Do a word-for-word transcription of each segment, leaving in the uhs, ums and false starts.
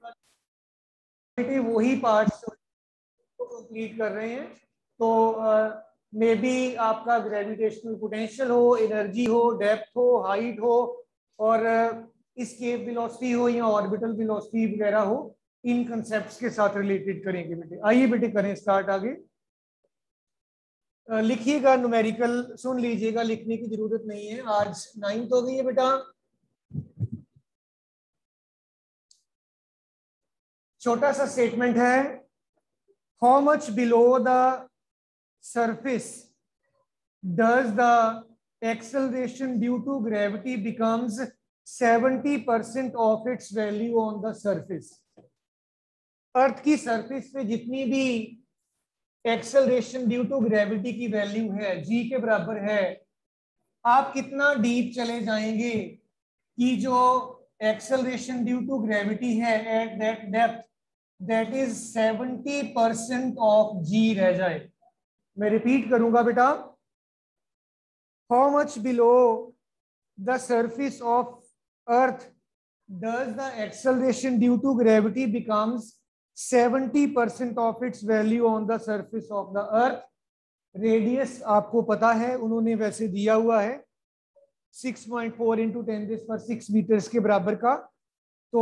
बेटे वही पार्ट्स को कंप्लीट कर रहे हैं। तो मे बी आपका ग्रेविटेशनल पोटेंशियल हो, एनर्जी हो, डेप्थ हो, हाइट हो और एस्केप वेलोसिटी हो या ऑर्बिटल वेलोसिटी वगैरह हो, इन कंसेप्ट्स के साथ रिलेटेड करेंगे बेटे। आइए बेटे करें स्टार्ट आगे। लिखिएगा न्यूमेरिकल, सुन लीजिएगा, लिखने की जरूरत नहीं है। आज नाइन्थ हो गई है बेटा। छोटा सा स्टेटमेंट है, how much below the surface does the acceleration due to gravity becomes seventy percent of its value on the surface. अर्थ की सरफेस पे जितनी भी एक्सेलरेशन ड्यू टू ग्रेविटी की वैल्यू है, जी के बराबर है, आप कितना डीप चले जाएंगे कि जो एक्सेलरेशन ड्यू टू ग्रेविटी है at that depth, that is seventy percent of g रह जाए। मैं रिपीट करूंगा बेटा, how much below the surface of earth does the acceleration due to gravity becomes seventy percent of its value on the surface of the earth. Radius आपको पता है, उन्होंने वैसे दिया हुआ है six point four into ten raise पर six metres के बराबर का। तो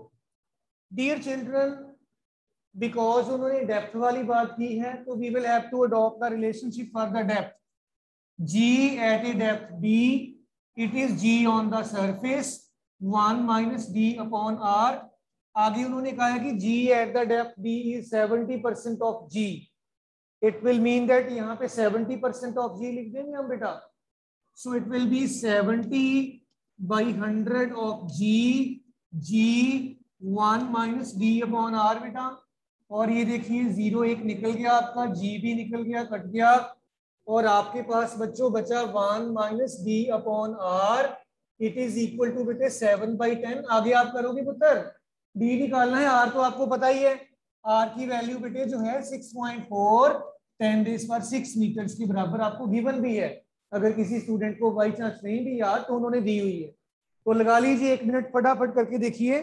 डियर चिल्ड्रन, बिकॉज उन्होंने डेप्थ वाली बात की है, तो we will have to adopt the relationship for the depth. G at a depth d, it is g on the surface one minus d upon r. आगे उन्होंने कहा है कि g at the depth d is seventy percent of g. It will mean that यहाँ पे seventy percent of जी लिख देंगे हम बेटा। So it will be seventy by one hundred of G, G one minus D upon R बेटा। और ये देखिए जीरो एक निकल गया आपका, G भी निकल गया, कट गया, और आपके पास बच्चों बचा one minus d upon r. It is equal to बेटे सेवन बाई टेन। आगे आप करोगे पुत्र, डी निकालना है, आर तो आपको पता ही है, आर की वैल्यू बेटे जो है six point four ten raise पर सिक्स मीटर्स के बराबर आपको गिवन भी है। अगर किसी स्टूडेंट को बाई चांस नहीं भी याद तो उन्होंने दी हुई है, तो लगा लीजिए एक मिनट फटाफट करके देखिए।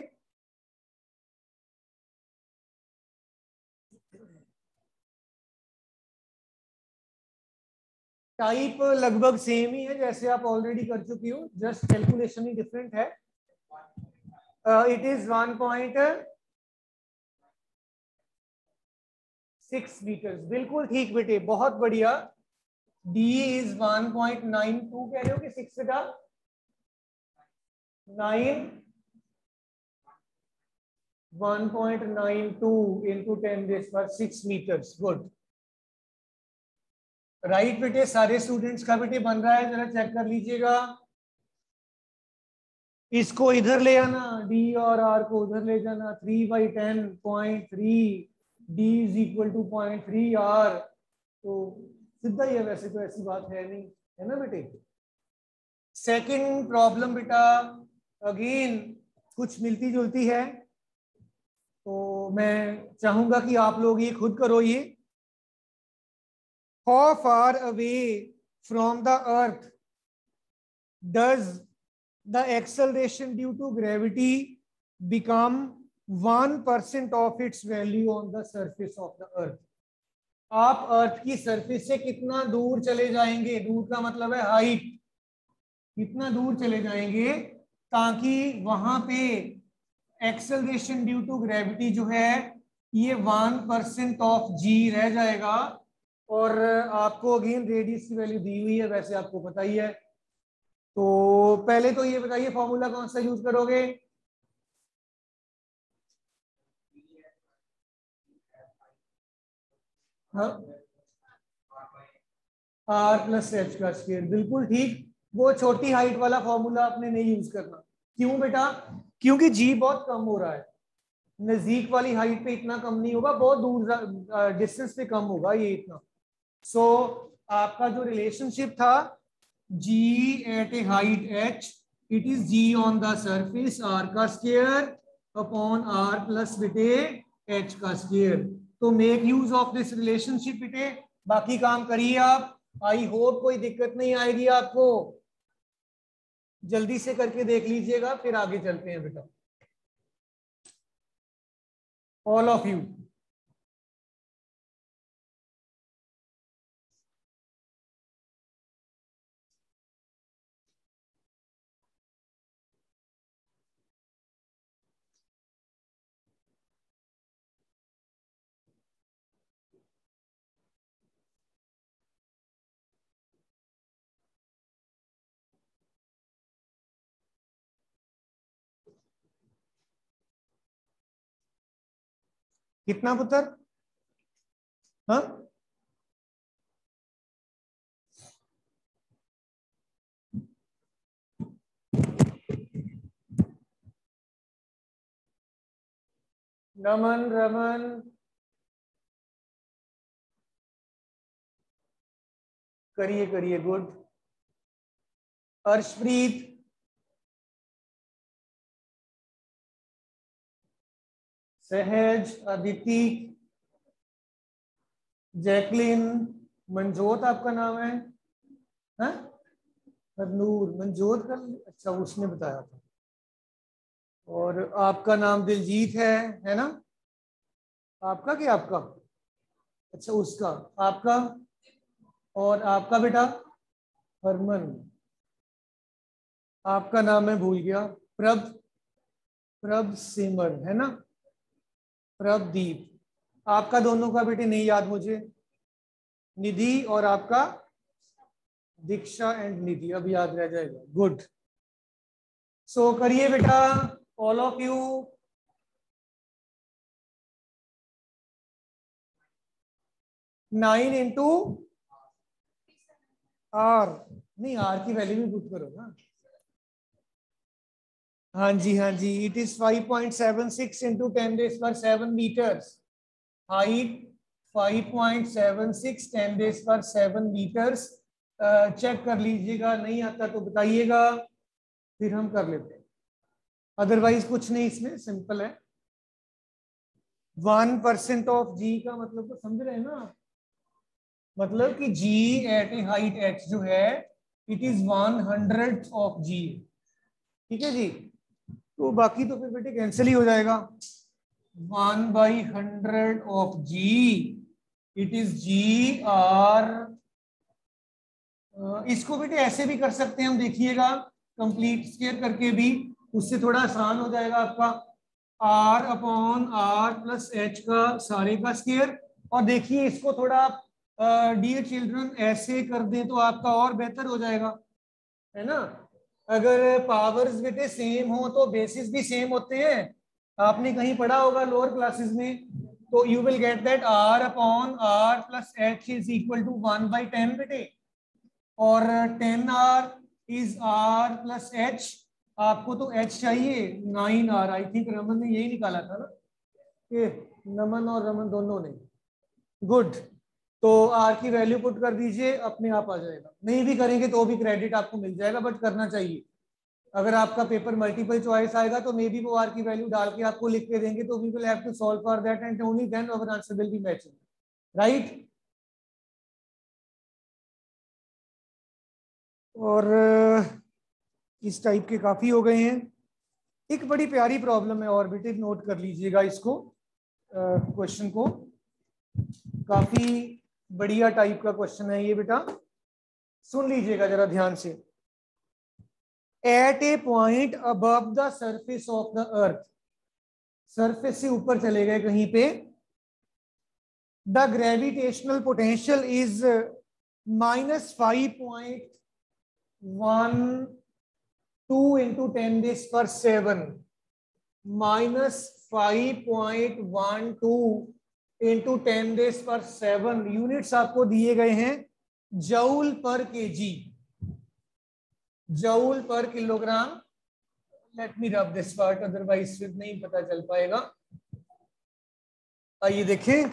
टाइप लगभग सेम ही है जैसे आप ऑलरेडी कर चुकी हो, जस्ट कैलकुलेशन ही डिफरेंट है। It is one point six metres, बिल्कुल ठीक बेटे, बहुत बढ़िया। D is one point nine two कह रहे हो कि सिक्स का nine, one point nine two into ten raise पर सिक्स मीटर्स। गुड, राइट बेटे, सारे स्टूडेंट्स का बेटे बन रहा है, जरा चेक कर लीजिएगा। इसको इधर ले आना, D और R को उधर ले जाना, three by ten point three, d is equal to point three r. तो सीधा ही है, वैसे तो ऐसी बात है नहीं, है ना बेटे। सेकंड प्रॉब्लम बेटा अगेन कुछ मिलती जुलती है, तो मैं चाहूंगा कि आप लोग ये खुद करो। ये how far away from the earth does the acceleration due to gravity become one percent of its value on the surface of the earth. आप अर्थ की सरफेस से कितना दूर चले जाएंगे, दूर का मतलब है हाइट, कितना दूर चले जाएंगे ताकि वहां पे एक्सेलरेशन ड्यू टू ग्रेविटी जो है ये वन परसेंट ऑफ जी रह जाएगा। और आपको अगेन रेडियस की वैल्यू दी हुई है, वैसे आपको पता ही है। तो पहले तो ये बताइए फॉर्मूला कौन सा यूज करोगे? हाँ, आर प्लस एच का स्क्वायर, बिल्कुल ठीक। वो छोटी हाइट वाला फॉर्मूला आपने नहीं यूज करना। क्यों बेटा? क्योंकि जी बहुत कम हो रहा है, नजदीक वाली हाइट पे इतना कम नहीं होगा, बहुत दूर डिस्टेंस पे कम होगा ये इतना। सो so, आपका जो रिलेशनशिप था g at a height h, it is g on the surface r का स्क्वायर अपॉन आर प्लस बेटे एच का स्क्वायर। तो make use of this relationship बेटे, बाकी काम करिए आप। आई होप कोई दिक्कत नहीं आएगी आपको, जल्दी से करके देख लीजिएगा, फिर आगे चलते हैं बेटा। All of you. कितना पुत्र? हाँ, रमन रमन करिए करिए, गुड। अर्शप्रीत, सहज, अदिति, जैकलिन, मनजोत आपका नाम है? हाँ, हरनूर, मनजोत का, अच्छा उसने बताया था। और आपका नाम दिलजीत है है ना? आपका क्या आपका? अच्छा उसका, आपका? और आपका बेटा? हरमन। आपका नाम मैं भूल गया। प्रभ, प्रभ सिमर है ना? प्रभदीप। आपका दोनों का बेटे नहीं याद मुझे। निधि, और आपका? दीक्षा एंड निधि, अब याद रह जाएगा, गुड। सो करिए बेटा, all of you. Nine into r, नहीं आर की वैल्यू भी पुट करो ना। हाँ जी हाँ जी, it is five point seven six into ten raise पर seven metres. Height five point seven six, ten raise पर सेवन मीटर्स। चेक कर लीजिएगा, नहीं आता तो बताइएगा, फिर हम कर लेते हैं। अदरवाइज कुछ नहीं, इसमें सिंपल है। वन परसेंट ऑफ जी का मतलब तो समझ रहे हैं ना? मतलब कि g at a height h जो है, it is one hundred of g. ठीक है जी, तो बाकी तो फिर बेटे कैंसिल ही हो जाएगा। One by hundred of g, it is g r. इसको बेटे ऐसे भी कर सकते हैं हम, देखिएगा कंप्लीट स्क्वायर करके भी, उससे थोड़ा आसान हो जाएगा आपका। R upon r plus h का सारे का स्क्वायर। और देखिए इसको थोड़ा आप डियर चिल्ड्रन ऐसे कर दें तो आपका और बेहतर हो जाएगा, है ना? अगर पावर्स बेटे सेम हो तो बेसिस भी सेम होते हैं, आपने कहीं पढ़ा होगा लोअर क्लासेस में। तो you will get that r upon r plus h is equal to one by ten बेटे। और ten r is r plus h, आपको तो एच चाहिए nine r. I think Raman ने यही निकाला था ना, कि नमन और रमन दोनों ने, गुड। तो आर की वैल्यू पुट कर दीजिए, अपने आप आ जाएगा। नहीं भी करेंगे तो भी क्रेडिट आपको मिल जाएगा, बट करना चाहिए। अगर आपका पेपर मल्टीपल चॉइस आएगा तो मे बी वो आर की वैल्यू डाल के आपको लिख के देंगे, तो we will have to solve for that and only then our answer will be matching, right? और इस टाइप के काफी हो गए हैं। एक बड़ी प्यारी प्रॉब्लम है और बेटे नोट कर लीजिएगा इसको, क्वेश्चन को। काफी बढ़िया टाइप का क्वेश्चन है ये बेटा, सुन लीजिएगा जरा ध्यान से। At a point above the surface of the earth, surface से ऊपर चले गए कहीं पे, the gravitational potential is minus five point one two into ten raise पर seven, minus five point one two into ten raise पर seven. Units आपको दिए गए हैं joule per kg, joule per kilogram. Let me rub this part, otherwise फिर नहीं पता चल पाएगा। आइए देखें,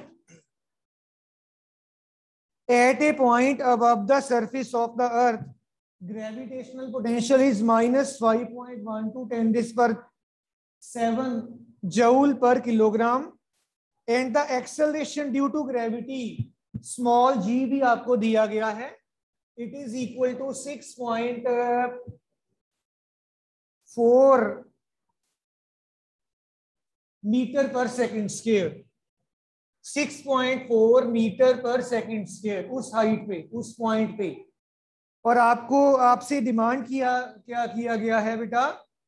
at a point above the surface of the earth, gravitational potential is minus five point one two ten raise पर seven joule per kilogram, and the acceleration due to gravity, small g भी आपको दिया गया है, it is equal to six point four metre per second square, six point four metre per second square उस height पे, उस point पे। और आपको आपसे डिमांड किया क्या किया गया है बेटा,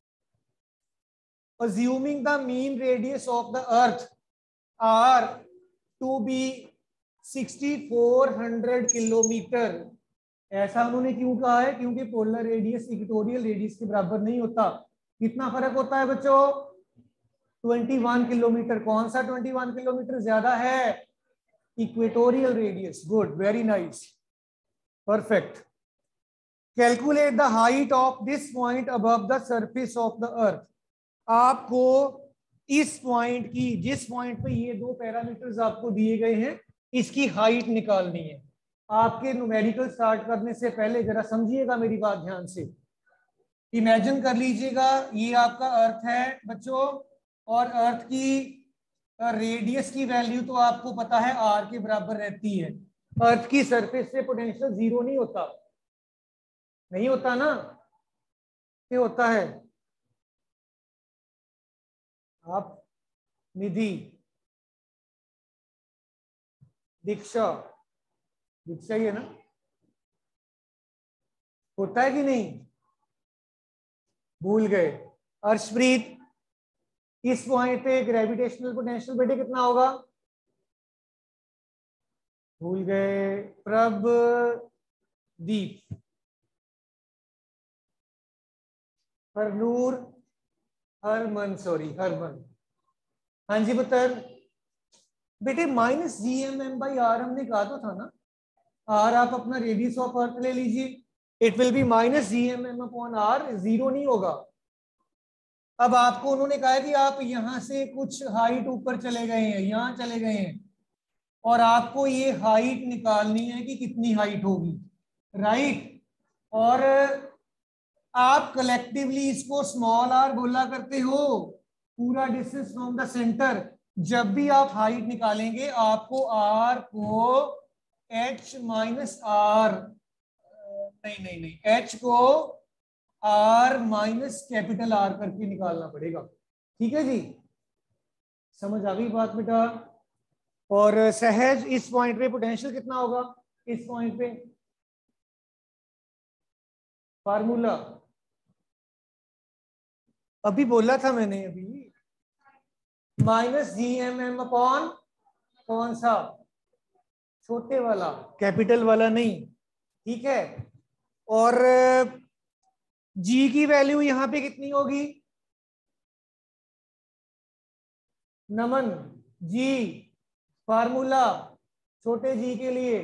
assuming the mean radius of the earth are to be sixty four hundred kilometre. ऐसा उन्होंने क्यों कहा है? क्योंकि पोलर रेडियस इक्वेटोरियल रेडियस के बराबर नहीं होता। कितना फर्क होता है बच्चों? इक्कीस किलोमीटर। कौन सा इक्कीस किलोमीटर ज्यादा है? Equatorial radius. Good, very nice, perfect. Calculate the height of this point above the surface of the earth. आपको इस पॉइंट की, जिस पॉइंट पे ये दो पैरामीटर्स आपको दिए गए हैं, इसकी हाइट निकालनी है। आपके न्यूमेरिकल स्टार्ट करने से पहले जरा समझिएगा मेरी बात ध्यान से। इमेजिन कर लीजिएगा ये आपका अर्थ है बच्चों, और अर्थ की रेडियस की वैल्यू तो आपको पता है आर के बराबर रहती है। अर्थ की सरफेस से पोटेंशियल जीरो नहीं होता, नहीं होता ना? क्या होता है? आप निधि, दीक्षा, दीक्षा ही है ना? होता है कि नहीं? भूल गए? अर्शप्रीत, इस पॉइंट पे ग्रेविटेशनल पोटेंशियल बेटे कितना होगा? भूल गए? प्रभदीप, हरनूर, हरमन, सॉरी हरमन। हाँ जी पुत्र। बेटे minus G M M by R हमने कहा तो था ना। आर आप अपना रेडियस ऑफ अर्थ ले लीजिए, it will be minus G M M upon R, zero नहीं होगा। अब आपको उन्होंने कहा है कि आप यहां से कुछ हाइट ऊपर चले गए हैं, यहां चले गए हैं, और आपको ये हाइट निकालनी है कि कितनी हाइट होगी, राइट? और आप कलेक्टिवली इसको स्मॉल आर बोला करते हो, पूरा डिस्टेंस फ्रॉम द सेंटर। जब भी आप हाइट निकालेंगे आपको आर को एच माइनस आर, नहीं नहीं नहीं, एच को आर माइनस कैपिटल आर करके निकालना पड़ेगा। ठीक है जी, समझ आ गई बात बेटा? और सहज, इस पॉइंट पे पोटेंशियल कितना होगा? इस पॉइंट पे फार्मूला अभी बोला था मैंने, अभी minus G M M upon कौन सा? छोटे वाला, कैपिटल वाला नहीं। ठीक है, और जी की वैल्यू यहां पे कितनी होगी? नमन जी, फार्मूला छोटे जी के लिए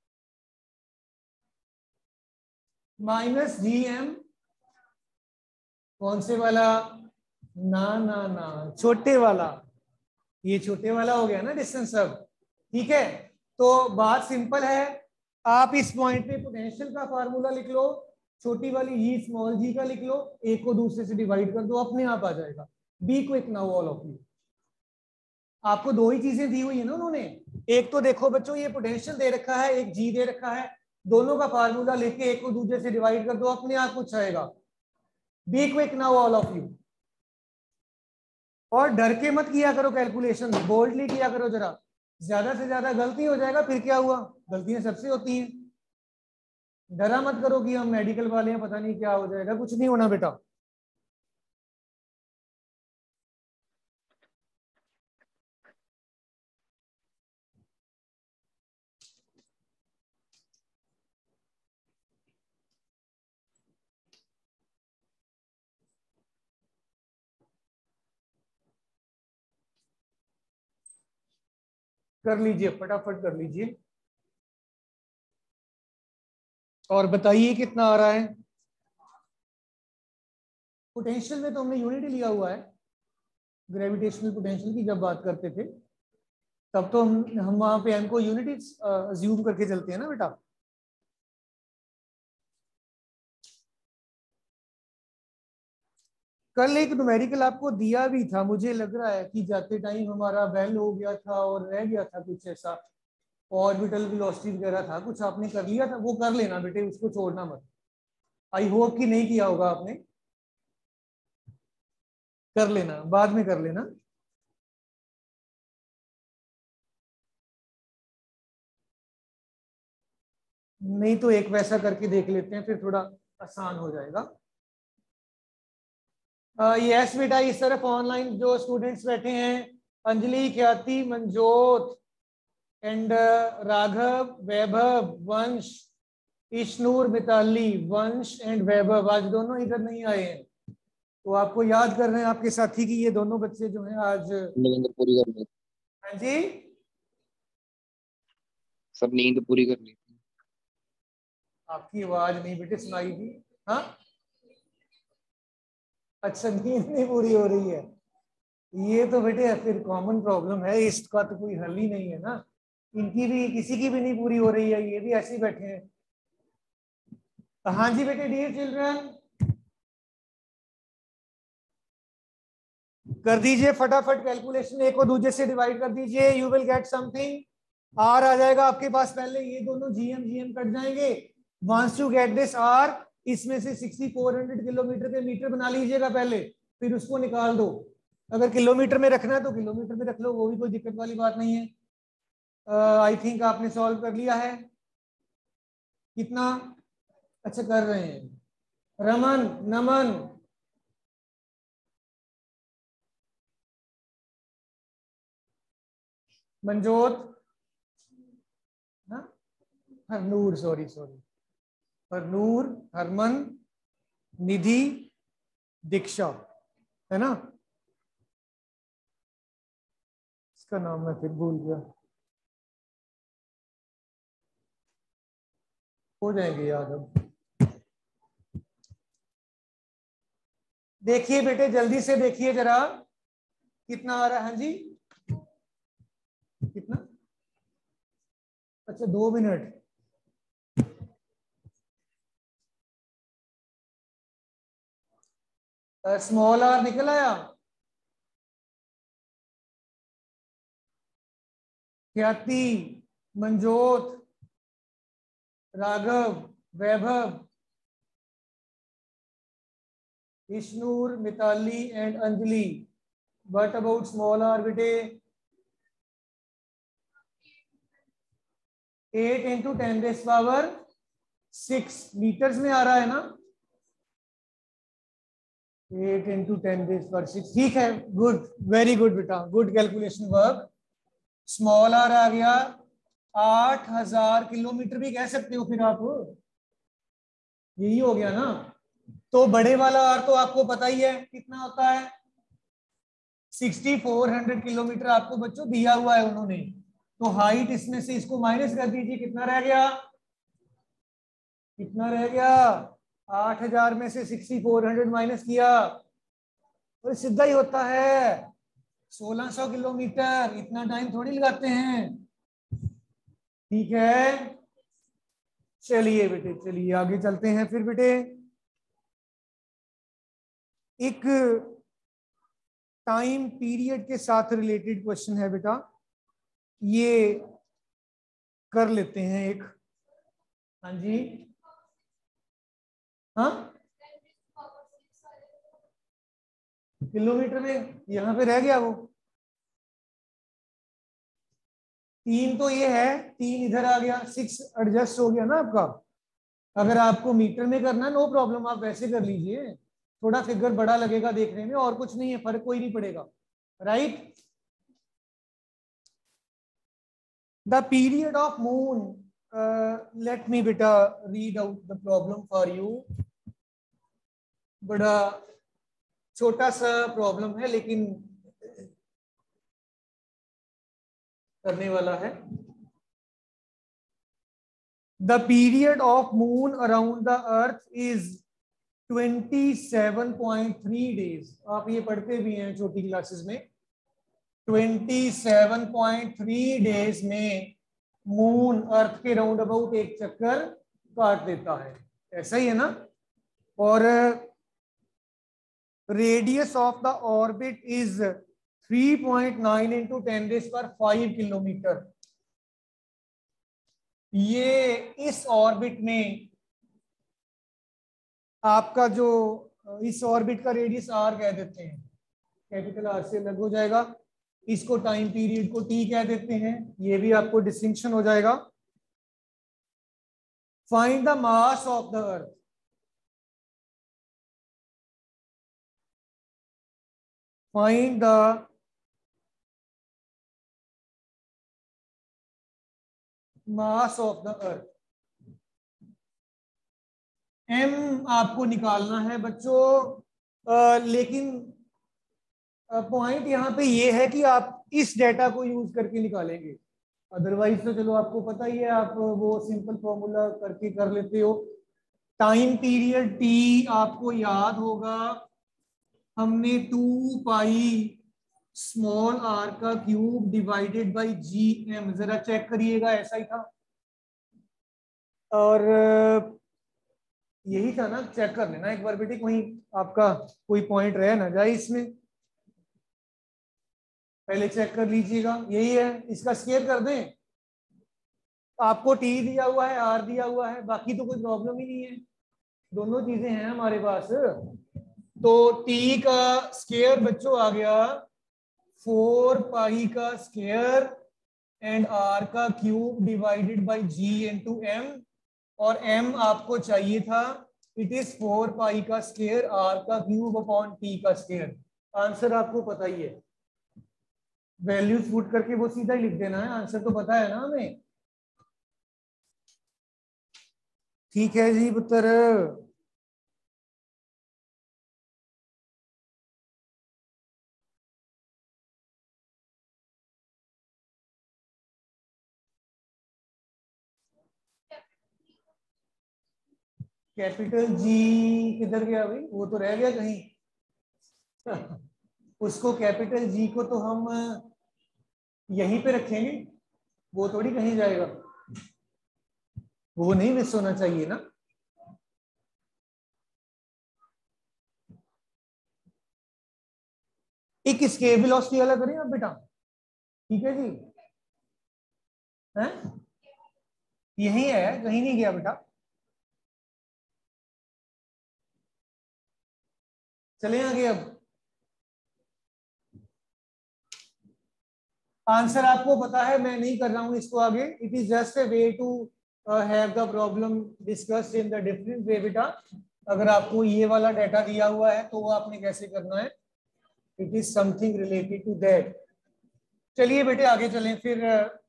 माइनस जी एम, कौन से वाला? ना ना ना, छोटे वाला। ये छोटे वाला हो गया ना डिस्टेंस अब। ठीक है, तो बात सिंपल है। आप इस पॉइंट पे पोटेंशियल का फार्मूला लिख लो, छोटी वाली जी स्मॉल जी का लिख लो, एक को दूसरे से डिवाइड कर दो, अपने आप आ जाएगा। Be quick now all of you. आपको दो ही चीजें दी हुई है ना उन्होंने। एक तो देखो बच्चों ये पोटेंशियल दे रखा है, एक जी दे रखा है, दोनों का फार्मूला लेके एक को दूसरे से डिवाइड कर दो, अपने आप कुछ आएगा। Be quick now all of you. और डर के मत किया करो कैलकुलेशन, बोल्डली किया करो जरा, ज्यादा से ज्यादा गलती हो जाएगा फिर क्या हुआ? गलतियां सबसे होती हैं। डरा मत करो कि हम मेडिकल वाले हैं, पता नहीं क्या हो जाएगा, कुछ नहीं होना बेटा। कर लीजिए, फटाफट कर लीजिए, और बताइए कितना आ रहा है। पोटेंशियल में तो हमने यूनिट लिया हुआ है, ग्रेविटेशनल पोटेंशियल की जब बात करते थे तब तो हम हम वहां पे एम को यूनिट अज्यूम करके चलते हैं ना बेटा। कल एक न्यूमेरिकल आपको दिया भी था, मुझे लग रहा है कि जाते टाइम हमारा बेल हो गया था और रह गया था कुछ ऐसा, ऑर्बिटल वेलोसिटी वगैरह था कुछ, आपने कर लिया था? वो कर लेना बेटे, उसको छोड़ना मत। आई होप कि नहीं किया होगा आपने, कर लेना, बाद में कर लेना। नहीं तो एक वैसा करके देख लेते हैं, फिर थोड़ा आसान हो जाएगा। यस बेटा, इस तरफ ऑनलाइन जो स्टूडेंट्स बैठे हैं, अंजलि, ख्याति, मंजोत एंड राघव, वैभव, वंश, इश्नूर, मिताली, वंश एंड वैभव आज दोनों इधर नहीं आए हैं, तो आपको याद कर रहे हैं आपके साथी कि ये दोनों बच्चे जो हैं आज नींद पूरी कर ली। हाँ जी, सब नींद पूरी कर ली। आपकी आवाज नहीं बेटे सुनाई दी। हाँ, अच्छा, नींद नहीं पूरी हो रही है, ये तो बेटे फिर कॉमन प्रॉब्लम है, इसका तो कोई हल ही नहीं है ना। इनकी भी, किसी की भी नहीं पूरी हो रही है, ये भी ऐसे ही बैठे हैं। हाँ जी बेटे, डियर चिल्ड्रन, कर दीजिए फटाफट कैलकुलेशन, एक को दूसरे से डिवाइड कर दीजिए, you will get something. R आ जाएगा आपके पास, पहले ये दोनों जीएम जीएम कट जाएंगे। Once you get this R, इसमें से सिक्सटी फोर हंड्रेड किलोमीटर के मीटर बना लीजिएगा पहले, फिर उसको निकाल दो। अगर किलोमीटर में रखना है तो किलोमीटर में रख लो, वो भी कोई दिक्कत वाली बात नहीं है। आई uh, थिंक आपने सॉल्व कर लिया है। कितना अच्छा कर रहे हैं। रमन, नमन, मंजोत, हरनूर, सॉरी सॉरी, हरनूर, हरमन, निधि, दीक्षा, है ना? इसका नाम मैं फिर भूल गया, हो जाएंगे याद अब। देखिए बेटे, जल्दी से देखिए जरा, कितना आ रहा है? हाँ जी, कितना? अच्छा, दो मिनट। स्मॉल आर निकल आया? Khyati, Manjot, Raghav, Vaibhav, Ishnoor, Mitali and Anjali, what about small R बेटे? Eight into ten raise power six metres में आ रहा है ना? Eight into ten raise power six, ठीक है, गुड, वेरी गुड बेटा, good calculation work. Small R आ गया आठ हजार किलोमीटर भी कह सकते हो फिर आप, यही हो गया ना? तो बड़े वाला आर तो आपको पता ही है कितना होता है, सिक्सटी फोर हंड्रेड किलोमीटर आपको बच्चों दिया हुआ है उन्होंने। तो हाइट इसमें से इसको माइनस कर दीजिए, कितना रह गया? कितना रह गया? आठ हजार में से सिक्सटी फोर हंड्रेड माइनस किया और सीधा ही होता है सोलह सौ किलोमीटर। इतना टाइम थोड़ी लगाते हैं, ठीक है? चलिए बेटे, चलिए आगे चलते हैं फिर बेटे। एक टाइम पीरियड के साथ रिलेटेड क्वेश्चन है बेटा, ये कर लेते हैं एक। हाँ जी, हाँ, किलोमीटर में यहां पे रह गया वो तीन, तो ये है तीन इधर आ गया, सिक्स एडजस्ट हो गया ना आपका। अगर आपको मीटर में करना नो प्रॉब्लम, आप वैसे कर लीजिए, थोड़ा फिगर बड़ा लगेगा देखने में, और कुछ नहीं है, फर्क कोई नहीं पड़ेगा, right? The period of moon, let me बेटा read out the problem for you. बड़ा छोटा सा प्रॉब्लम है लेकिन करने वाला है। The period of moon around the earth is twenty seven point three days. आप ये पढ़ते भी हैं छोटी क्लासेस में, twenty seven point three days में मून अर्थ के राउंड अबाउट एक चक्कर काट देता है, ऐसा ही है ना? और radius of the orbit is three point nine into ten raise पर फाइव किलोमीटर। ये इस ऑर्बिट में आपका जो इस ऑर्बिट का रेडियस आर कह देते हैं, कैपिटल आर से अलग हो जाएगा, इसको टाइम पीरियड को टी कह देते हैं, ये भी आपको डिस्टिंक्शन हो जाएगा। Find the mass of the earth. Find the mass of the earth. M आपको निकालना है बच्चों, आ, लेकिन पॉइंट यहाँ पे ये है कि आप इस डेटा को यूज करके निकालेंगे, अदरवाइज तो चलो आपको पता ही है, आप वो सिंपल फॉर्मूला करके कर लेते हो। टाइम पीरियड टी आपको याद होगा, हमने टू पाई स्मॉल आर का cube divided by G M, जरा चेक करिएगा ऐसा ही था, और यही था ना, चेक कर लेना एक बार बेटे, कहीं आपका कोई पॉइंट रह ना जाए इसमें, पहले चेक कर लीजिएगा। यही है, इसका स्केयर कर दें, आपको टी दिया हुआ है, आर दिया हुआ है, बाकी तो कोई प्रॉब्लम ही नहीं है, दोनों चीजें हैं हमारे पास। तो टी का स्केयर बच्चों आ गया फोर पाई का स्केयर एंड आर का cube divided by G into M, और एम आपको चाहिए था, इट इज फोर पाई का स्केयर आर का क्यूब अपॉन टी का स्केयर। आंसर आपको पता ही है, वैल्यूज पुट करके वो सीधा ही लिख देना है, आंसर तो पता है ना हमें। ठीक है जी पुत्र। कैपिटल जी किधर गया भाई, वो तो रह गया कहीं। उसको कैपिटल जी को तो हम यहीं पे रखेंगे, वो थोड़ी कहीं जाएगा, वो नहीं मिस होना चाहिए ना। एक escape velocity वाला करें आप बेटा, ठीक है जी, हैं यही है, कहीं नहीं गया बेटा। चले आगे अब, आंसर आपको पता है, मैं नहीं कर रहा हूं इसको आगे, it is just a way to have the problem discussed in the different way बेटा। अगर आपको ये वाला डाटा दिया हुआ है तो वो आपने कैसे करना है, it is something related to that. चलिए बेटे आगे चलें फिर।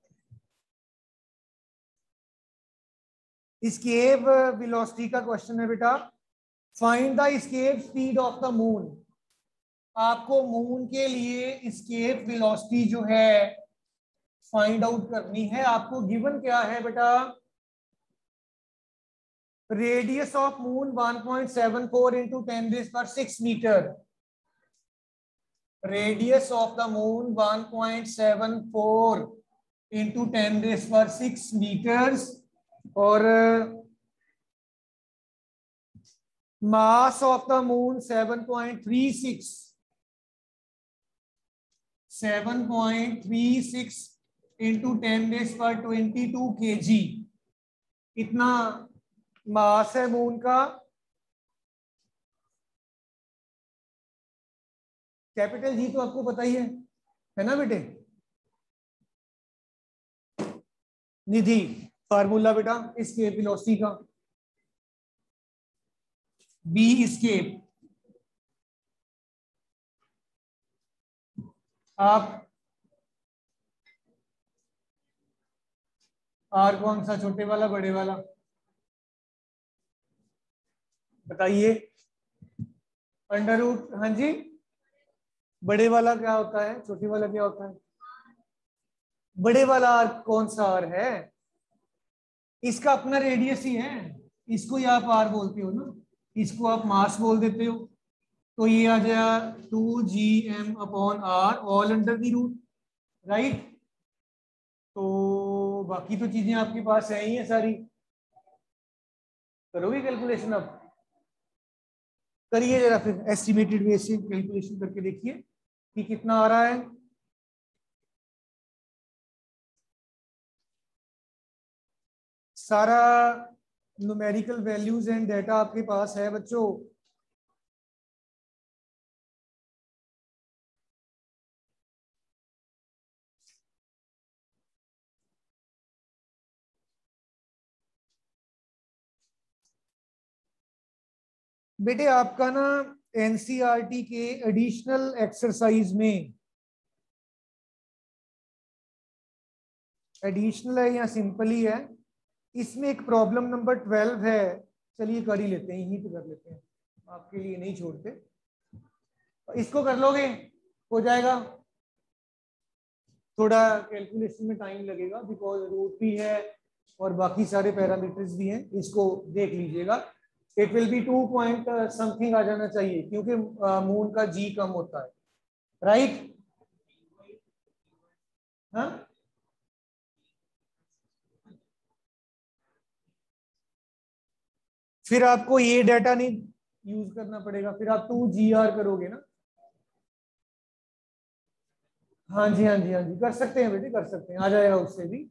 एस्केप वेलोसिटी का क्वेश्चन है बेटा, find the escape speed of the moon. आपको मून के लिए एस्केप वेलोसिटी जो है फाइंड आउट करनी है। आपको गिवन क्या है बेटा, radius of moon one point seven four into ten raise पर six metre, radius of the moon one point seven four into ten raise पर सिक्स मीटर्स, और mass of the moon seven point three six, seven point three six into ten raise पर twenty two K G, इतना मास है moon का। Capital G तो आपको पता ही है है ना बेटे, निधि फार्मूला बेटा एस्केप वेलोसिटी का, बी एस्केप। आप आर कौन सा, छोटे वाला बड़े वाला, बताइए। अंडर रूट, हाँ जी, बड़े वाला क्या होता है, छोटे वाला क्या होता है? बड़े वाला आर कौन सा आर है, इसका अपना रेडियस ही है, इसको ही आप आर बोलते हो ना, इसको आप मास बोल देते हो, तो ये आ जाएगा two G M upon R all under the root, right. तो बाकी तो चीजें आपके पास है ही है सारी, करोगे कैलकुलेशन अब, करिए जरा फिर एस्टिमेटेड वे से कैलकुलेशन करके देखिए कि कितना आ रहा है। सारा न्यूमेरिकल वैल्यूज एंड डेटा आपके पास है बच्चों। बेटे आपका ना एनसीईआरटी के एडिशनल एक्सरसाइज में, एडिशनल है या सिंपल ही है, इसमें एक प्रॉब्लम नंबर ट्वेल्व है। चलिए कर ही लेते हैं, यहीं पे कर लेते हैं, आपके लिए नहीं छोड़ते। इसको कर लोगे, हो जाएगा। थोड़ा कैलकुलेशन में टाइम लगेगा बिकॉज रूट भी है और बाकी सारे पैरामीटर्स भी हैं, इसको देख लीजिएगा। It will be two point something आ जाना चाहिए क्योंकि मून का जी कम होता है, राइट? हाँ, फिर आपको ये डाटा नहीं यूज करना पड़ेगा, फिर आप टू जी आर करोगे ना। हाँ जी हाँ जी हाँ जी, कर सकते हैं बेटे, कर सकते हैं, आ जाएगा उससे भी।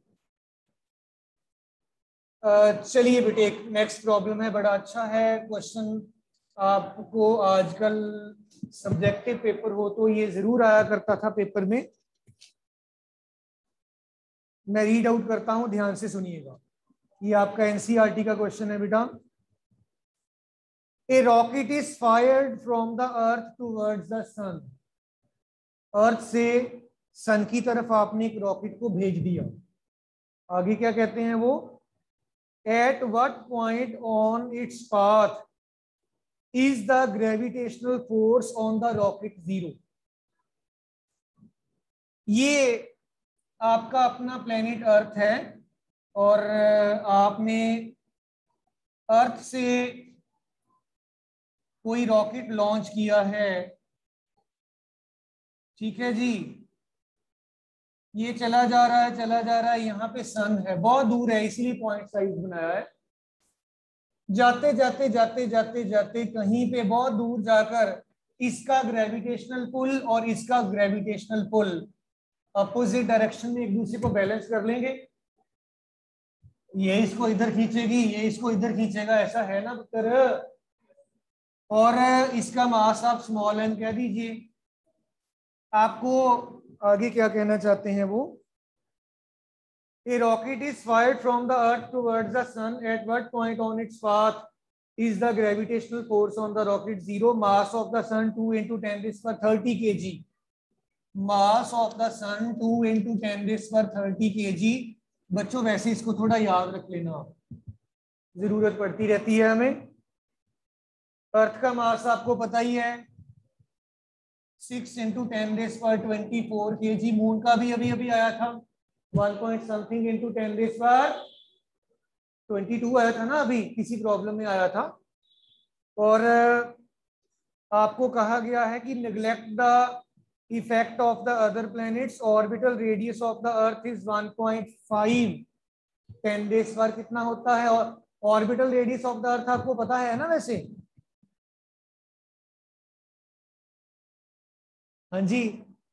चलिए बेटे, एक नेक्स्ट प्रॉब्लम है, बड़ा अच्छा है क्वेश्चन। आपको आजकल सब्जेक्टिव पेपर हो तो ये जरूर आया करता था पेपर में। मैं रीड आउट करता हूं, ध्यान से सुनिएगा। ये आपका एनसीईआरटी का क्वेश्चन है बेटा। A rocket is fired from the earth towards the sun. Earth से सन की तरफ आपने एक रॉकेट को भेज दिया। आगे क्या कहते हैं वो? At what point on its path is the gravitational force on the rocket zero. ये आपका अपना प्लेनेट अर्थ है और आपने अर्थ से कोई रॉकेट लॉन्च किया है, ठीक है जी। ये चला जा रहा है चला जा रहा है, यहाँ पे सन है, बहुत दूर है इसीलिए पॉइंट साइज बनाया है। जाते जाते जाते जाते जाते कहीं पे बहुत दूर जाकर इसका ग्रेविटेशनल पुल और इसका ग्रेविटेशनल पुल अपोजिट डायरेक्शन में एक दूसरे को बैलेंस कर लेंगे। ये इसको इधर खींचेगी, ये इसको इधर खींचेगा, ऐसा है ना पुत्र। और इसका मास आप स्मॉल एन कह दीजिए। आपको आगे क्या कहना चाहते हैं वो? A rocket is fired from the earth towards the sun. At what point on its path is the gravitational force on the rocket zero? Mass of the sun two into ten raised to thirty kilograms. Mass of the sun two into ten raised to thirty kilograms. बच्चों वैसे इसको थोड़ा याद रख लेना, जरूरत पड़ती रहती है हमें। अर्थ का मास आपको पता ही है, सिक्स इंटू टेन रेस पर twenty four K G. Moon का भी अभी अभी आया था, one point something into ten raise पर ट्वेंटी टू आया था ना, अभी किसी प्रॉब्लम में आया था। और आपको कहा गया है कि neglect the effect of the other planets. Orbital radius of the earth is one point five. Ten raise पर कितना होता है? और orbital radius of the earth आपको पता है ना वैसे? हाँ जी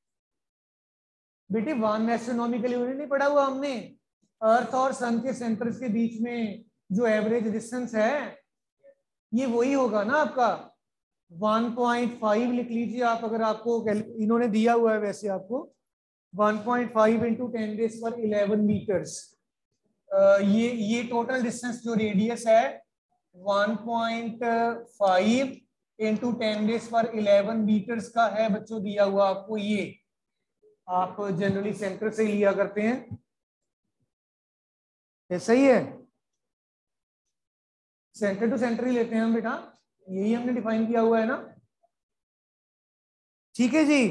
बेटे, वन एस्ट्रोनॉमिकल यूनिट नहीं पढ़ा हुआ हमने? अर्थ और सन के सेंटर्स के बीच में जो एवरेज डिस्टेंस है ये वही होगा ना आपका। वन पॉइंट फाइव लिख लीजिए आप, अगर आपको इन्होंने दिया हुआ है वैसे आपको one point five into ten raise पर इलेवन मीटर्स। ये ये टोटल डिस्टेंस जो रेडियस है one point five into ten raise पर इलेवन मीटर्स का है बच्चों, दिया हुआ आपको। ये आप जनरली सेंटर से लिया करते हैं, ऐसा ही है, सेंटर टू सेंटर ही लेते हैं हम बेटा, यही हमने डिफाइन किया हुआ है ना, ठीक है जी।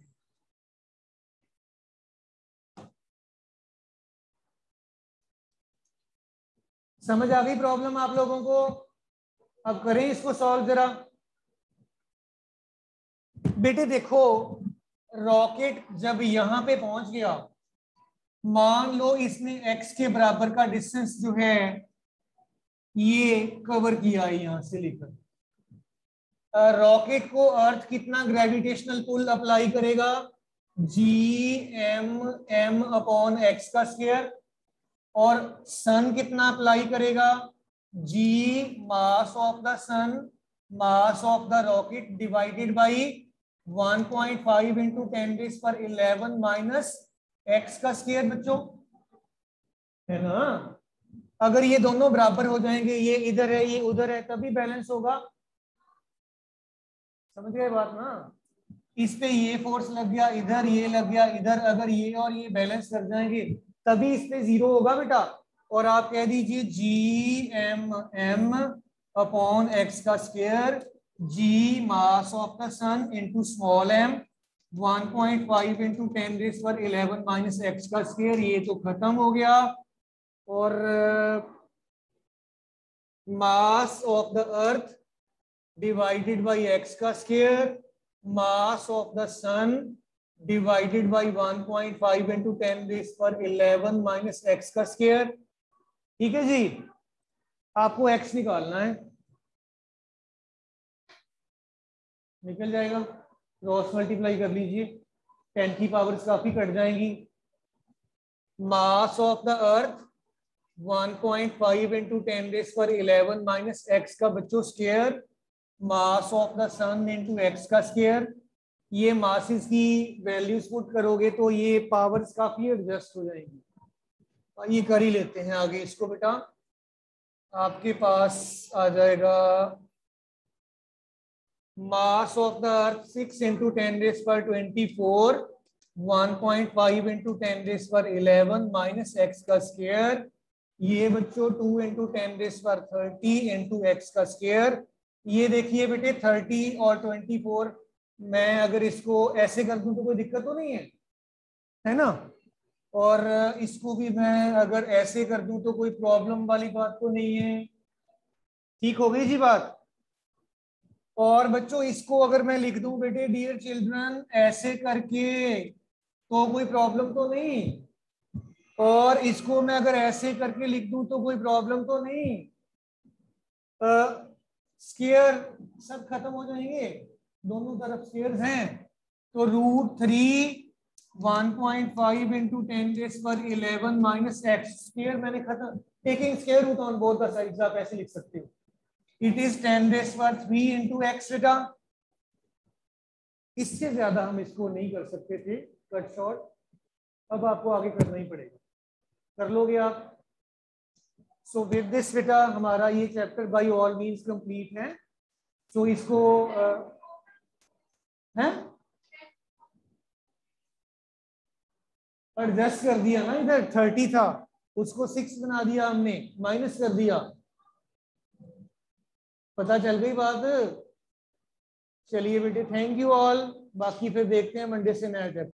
समझ आ गई प्रॉब्लम आप लोगों को? अब करें इसको सॉल्व जरा। बेटे देखो, रॉकेट जब यहां पे पहुंच गया, मान लो इसने x के बराबर का डिस्टेंस जो है ये कवर किया है यहां से लेकर। रॉकेट को अर्थ कितना ग्रेविटेशनल पुल अप्लाई करेगा? G M M upon X का स्क्वायर। और सन कितना अप्लाई करेगा? G mass of the sun mass of the rocket divided by one point five into ten raise पर इलेवन माइनस एक्स का square बच्चों, है ना। अगर ये दोनों बराबर हो जाएंगे, ये इधर है ये उधर है, तभी बैलेंस होगा। समझ गए बात ना? इस पे ये फोर्स लग गया, इधर ये लग गया, इधर अगर ये और ये बैलेंस कर जाएंगे तभी इस पे जीरो होगा बेटा। और आप कह दीजिए G M M upon X का square, G mass of the sun into small M one point five into ten raise पर इलेवन माइनस एक्स का स्क्वायर। ये तो खत्म हो गया। और mass of the earth divided by X का square, mass of the sun divided by one point five into ten raise पर इलेवन माइनस एक्स का स्क्वायर। ठीक है जी, आपको एक्स निकालना है, निकल जाएगा। क्रॉस मल्टीप्लाई कर लीजिए, टेन की पावर्स काफी कट जाएंगी। Mass of the earth one point five into ten raise पर इलेवन माइनस एक्स का बच्चों square, mass of the sun into x का स्क्वायर। ये मासेस की वैल्यूज पुट करोगे तो ये पावर्स काफी एडजस्ट हो जाएंगी। ये कर ही लेते हैं आगे इसको बेटा। आपके पास आ जाएगा mass of the earth six into ten raise पर twenty four, one point five into ten raise पर इलेवन माइनस एक्स का स्क्वायर। ये बच्चों टू इंटू टेन रेज़ पर थर्टी इंटू एक्स का स्क्वायर। ये देखिए बेटे थर्टी और ट्वेंटी फोर, मैं अगर इसको ऐसे कर दूं तो कोई दिक्कत तो नहीं है, है ना? और इसको भी मैं अगर ऐसे कर दूं तो कोई प्रॉब्लम वाली बात तो नहीं है। ठीक हो गई जी बात। और बच्चों इसको अगर मैं लिख दूं बेटे डियर चिल्ड्रन ऐसे करके तो कोई प्रॉब्लम तो नहीं, और इसको मैं अगर ऐसे करके लिख दूं तो कोई प्रॉब्लम तो नहीं। स्क्वायर सब खत्म हो जाएंगे, दोनों तरफ स्क्वायर्स हैं। तो root three one point five into ten raise पर इलेवन माइनस एक्स स्क्वायर मैंने खत्म, taking square root on both the sides, आप ऐसे लिख सकते हो। इट इज टेन रेज़ पर थ्री इंटू एक्स बेटा। इससे ज्यादा हम इसको नहीं कर सकते थे, कट शॉर्ट। अब आपको आगे करना ही पड़ेगा, कर लोगे आप? सो विद दिस बेटा हमारा ये chapter by all means complete है। सो इसको uh, है एडजस्ट कर दिया ना, इधर थर्टी था उसको सिक्स बना दिया हमने, माइनस कर दिया। पता चल गई बात? चलिए बेटे, थैंक यू ऑल। बाकी फिर देखते हैं मंडे से नया चैप्टर।